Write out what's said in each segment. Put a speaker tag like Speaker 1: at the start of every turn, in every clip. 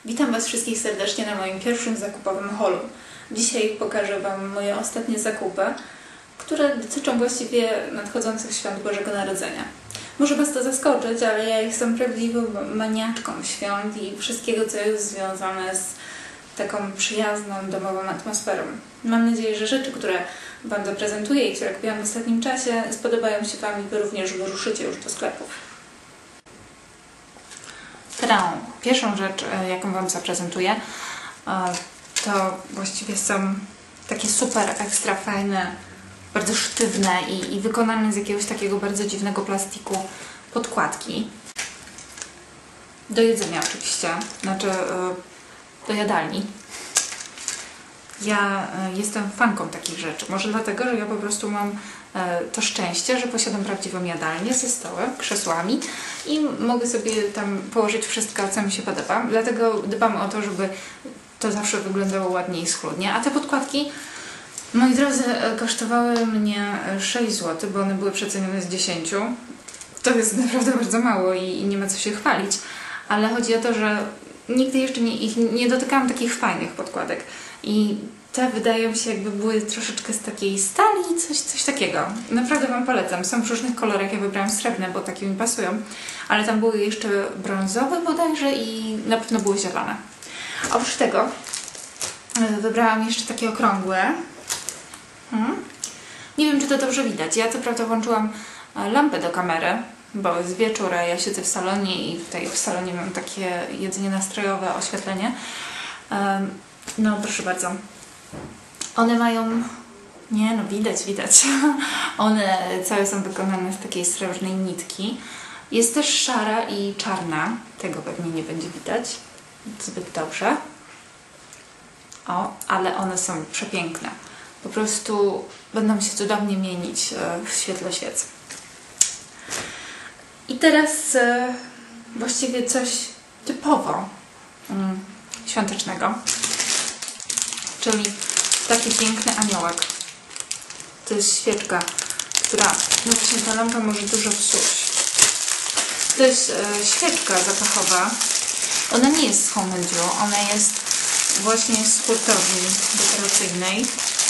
Speaker 1: Witam Was wszystkich serdecznie na moim pierwszym zakupowym haulu. Dzisiaj pokażę Wam moje ostatnie zakupy, które dotyczą właściwie nadchodzących świąt Bożego Narodzenia. Może Was to zaskoczyć, ale ja jestem prawdziwą maniaczką świąt i wszystkiego, co jest związane z taką przyjazną, domową atmosferą. Mam nadzieję, że rzeczy, które Wam zaprezentuję i które kupiłam w ostatnim czasie, spodobają się Wam i Wy również wyruszycie już do sklepów. Pierwszą rzecz, jaką Wam zaprezentuję, to właściwie są takie super ekstra fajne, bardzo sztywne i wykonane z jakiegoś takiego bardzo dziwnego plastiku podkładki. Do jedzenia oczywiście, znaczy do jadalni. Ja jestem fanką takich rzeczy. Może dlatego, że ja po prostu mam to szczęście, że posiadam prawdziwą jadalnię ze stołem, krzesłami i mogę sobie tam położyć wszystko, co mi się podoba. Dlatego dbam o to, żeby to zawsze wyglądało ładnie i schludnie. A te podkładki, moi drodzy, kosztowały mnie 6 zł, bo one były przecenione z 10. To jest naprawdę bardzo mało i nie ma co się chwalić. Ale chodzi o to, że nigdy jeszcze nie dotykałam takich fajnych podkładek. I te wydają się, jakby były troszeczkę z takiej stali, coś takiego. Naprawdę Wam polecam. Są w różnych kolorach, ja wybrałam srebrne, bo takie mi pasują. Ale tam były jeszcze brązowe bodajże i na pewno były zielone. Oprócz tego wybrałam jeszcze takie okrągłe. Nie wiem, czy to dobrze widać. Ja co prawda włączyłam lampę do kamery, bo jest wieczór, a ja siedzę w salonie i tutaj w salonie mam takie jedzenie nastrojowe, oświetlenie. No proszę bardzo. One mają... Nie, no widać. One całe są wykonane z takiej srebrnej nitki. Jest też szara i czarna. Tego pewnie nie będzie widać zbyt dobrze. O, ale one są przepiękne. Po prostu będą się cudownie mienić w świetle świec. I teraz właściwie coś typowo świątecznego. Czyli taki piękny aniołek. To jest świeczka, która... No właśnie ta lampa może dużo psuć. To jest świeczka zapachowa. Ona nie jest z Home and You, ona jest właśnie z hurtowni dekoracyjnej.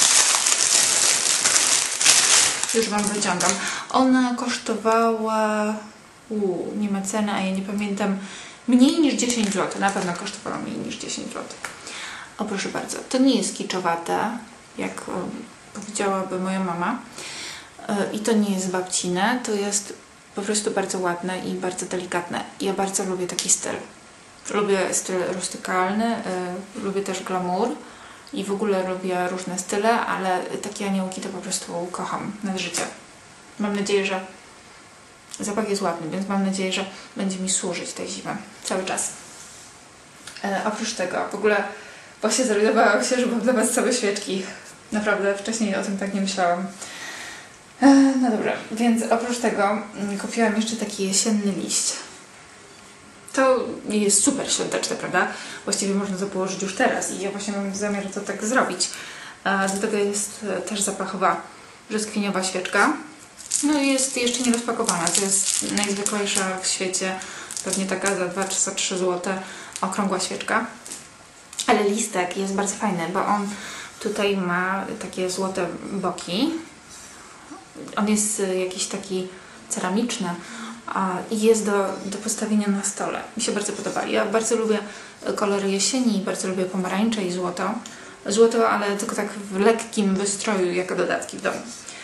Speaker 1: Już Wam wyciągam. Ona kosztowała... nie ma ceny, a ja nie pamiętam. Mniej niż 10 zł. Na pewno kosztowała mniej niż 10 zł. O proszę bardzo, to nie jest kiczowate, jak powiedziałaby moja mama. I to nie jest babcine, to jest po prostu bardzo ładne i bardzo delikatne. Ja bardzo lubię taki styl. Lubię styl rustykalny, lubię też glamour i w ogóle lubię różne style, ale takie aniołki to po prostu kocham na życie. Mam nadzieję, że zapach jest ładny, więc mam nadzieję, że będzie mi służyć tej zimy cały czas. Oprócz tego, w ogóle właśnie zorientowałam się, że mam dla Was same świeczki. Naprawdę, wcześniej o tym tak nie myślałam. No dobra, więc oprócz tego kupiłam jeszcze taki jesienny liść. To jest super świąteczne, prawda? Właściwie można to położyć już teraz i ja właśnie mam zamiar to tak zrobić. Do tego jest też zapachowa brzoskwiniowa świeczka. No i jest jeszcze nie rozpakowana. To jest najzwyklejsza w świecie, pewnie taka za 2 czy za 3 zł okrągła świeczka. Ale listek jest bardzo fajny, bo on tutaj ma takie złote boki. On jest jakiś taki ceramiczny i jest do postawienia na stole. Mi się bardzo podoba. Ja bardzo lubię kolory jesieni, bardzo lubię pomarańcze i złoto. Złoto, ale tylko tak w lekkim wystroju jako dodatki w domu.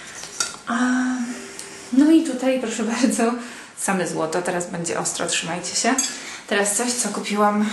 Speaker 1: No i tutaj proszę bardzo, same złoto. Teraz będzie ostro, trzymajcie się. Teraz coś, co kupiłam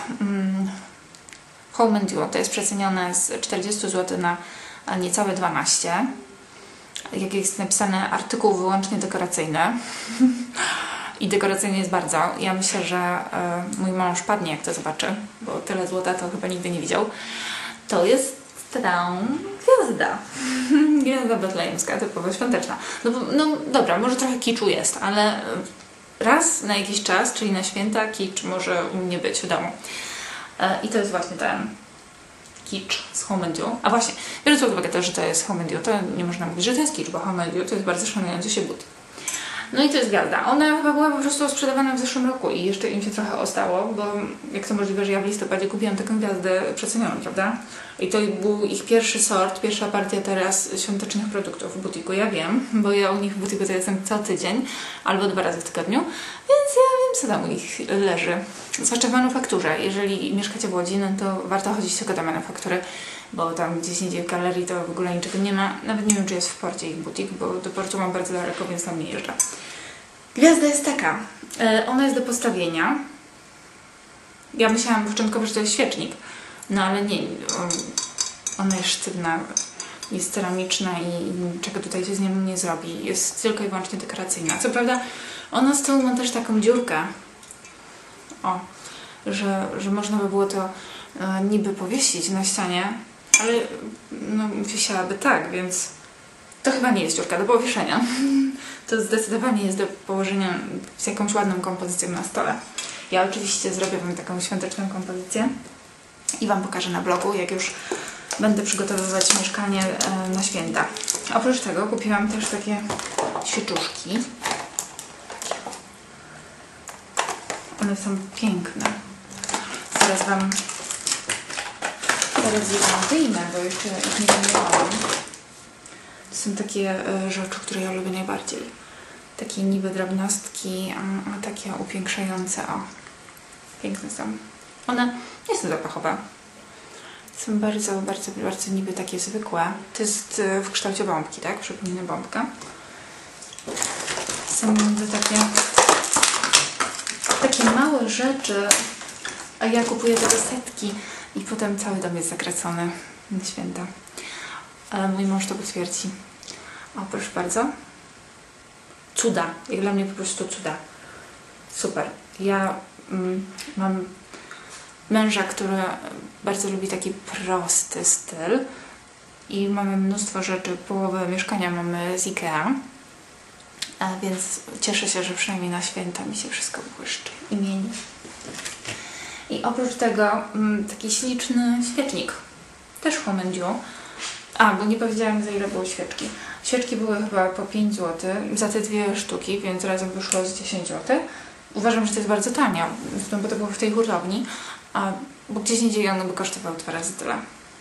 Speaker 1: Home and You. To jest przecenione z 40 zł na niecałe 12. Jak jest napisane, artykuł wyłącznie dekoracyjny. I dekoracyjny jest bardzo. Ja myślę, że mój mąż padnie, jak to zobaczy, bo tyle złota to chyba nigdy nie widział. To jest gwiazda. Gwiazda betlejemska, typowo świąteczna. No dobra, może trochę kiczu jest, ale raz na jakiś czas, czyli na święta, kicz może u mnie być w domu. I to jest właśnie ten kicz z Home and You. A właśnie, biorąc pod uwagę to, że to jest Home and You, to nie można mówić, że to jest kicz, bo Home and You to jest bardzo szanujący się but. No i to jest gwiazda. Ona chyba była po prostu sprzedawana w zeszłym roku i jeszcze im się trochę ostało, bo jak to możliwe, że ja w listopadzie kupiłam taką gwiazdę przecenioną, prawda? I to był ich pierwszy sort, pierwsza partia teraz świątecznych produktów w butiku. Ja wiem, bo ja u nich w butiku to jestem co tydzień albo 2 razy w tygodniu, więc ja wiem, co tam u nich leży. Zwłaszcza w manufakturze. Jeżeli mieszkacie w Łodzi, no to warto chodzić tylko do manufaktury, bo tam gdzieś indziej w galerii to w ogóle niczego nie ma. Nawet nie wiem, czy jest w porcie ich butik, bo do portu mam bardzo daleko, więc tam nie jeżdżę. Gwiazda jest taka. Ona jest do postawienia. Ja myślałam początkowo, że to jest świecznik. No ale nie. Ona jest sztywna. Jest ceramiczna i niczego tutaj się z nią nie zrobi. Jest tylko i wyłącznie dekoracyjna. Co prawda ona z tyłu ma też taką dziurkę. O. Że można by było to niby powiesić na ścianie. Ale no wisiałaby tak, więc to chyba nie jest dziurka do powieszenia. To zdecydowanie jest do położenia z jakąś ładną kompozycją na stole. Ja oczywiście zrobię Wam taką świąteczną kompozycję i Wam pokażę na blogu, jak już będę przygotowywać mieszkanie na święta. Oprócz tego kupiłam też takie świeczuszki. One są piękne. Zaraz je Wam wyjmę, bo jeszcze ich nie wyjmowałam. To są takie rzeczy, które ja lubię najbardziej. Takie niby drobnostki, a takie upiększające. O, piękne są. One nie są zapachowe. Są bardzo, bardzo, bardzo niby takie zwykłe. To jest w kształcie bombki, tak? Przypomina bombkę. Są niby takie małe rzeczy, a ja kupuję te setki i potem cały dom jest zakracony na święta. Ale mój mąż to potwierdzi. O, proszę bardzo. Cuda. Jak dla mnie po prostu cuda. Super. Ja mam męża, który bardzo lubi taki prosty styl i mamy mnóstwo rzeczy. Połowę mieszkania mamy z IKEA, więc cieszę się, że przynajmniej na święta mi się wszystko błyszczy i mieni. I oprócz tego taki śliczny świecznik. Też w Homendziu. A, bo nie powiedziałam, za ile były świeczki. Świeczki były chyba po 5 zł za te 2 sztuki, więc razem wyszło z 10 zł. Uważam, że to jest bardzo tanio, bo to było w tej hurtowni, bo gdzieś indziej one by kosztowały 2 razy tyle.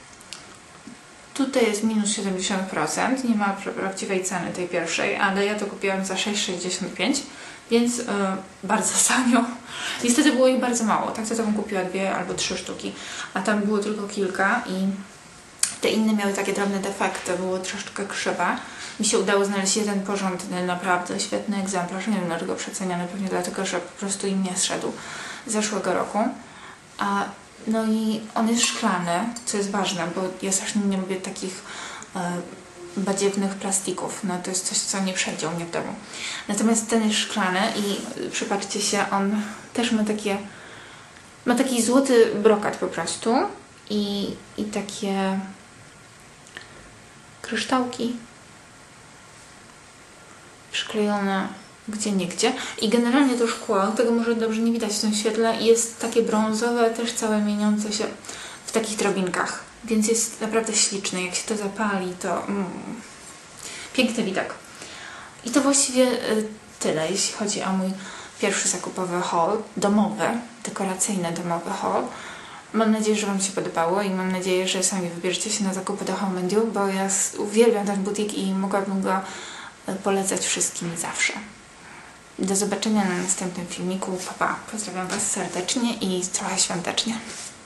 Speaker 1: Tutaj jest minus 70%, nie ma prawdziwej ceny tej pierwszej, ale ja to kupiłam za 6,65, więc bardzo tanio. Niestety było ich bardzo mało, tak to bym kupiła 2 albo 3 sztuki, a tam było tylko kilka i te inne miały takie drobne defekty, było troszeczkę krzywe. Mi się udało znaleźć jeden porządny, naprawdę świetny egzemplarz, nie wiem dlaczego przeceniany, pewnie dlatego, że po prostu im nie zszedł z zeszłego roku. No i on jest szklany, co jest ważne, bo ja strasznie nie lubię takich badziewnych plastików. No to jest coś, co nie przejdzie u mnie w domu. Natomiast ten jest szklany i przypatrzcie się, on też ma taki złoty brokat po prostu i takie kryształki przyklejone gdzieniegdzie. I generalnie to szkło, tego może dobrze nie widać w tym świetle, jest takie brązowe, też całe mieniące się w takich drobinkach. Więc jest naprawdę śliczny. Jak się to zapali, to piękny widok. I to właściwie tyle, jeśli chodzi o mój pierwszy zakupowy haul, domowy, dekoracyjny domowy haul. Mam nadzieję, że Wam się podobało i mam nadzieję, że sami wybierzecie się na zakupy do Homendziu, bo ja uwielbiam ten butik i mogłabym go polecać wszystkim zawsze. Do zobaczenia na następnym filmiku. Pa, pa. Pozdrawiam Was serdecznie i trochę świątecznie.